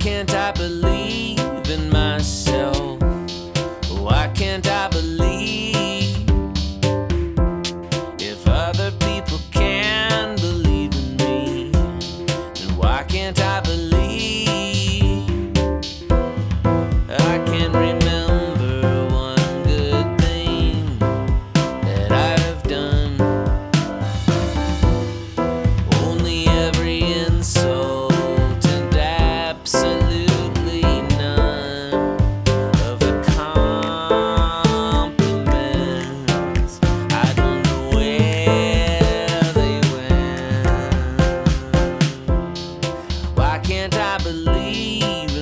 can't I believe in myself? Why can't I believe? If other people can believe in me, then why can't I believe? I can't remember one good thing that I've done. Only every insult and absolutely none of the compliments. I don't know where they went. Why can't I believe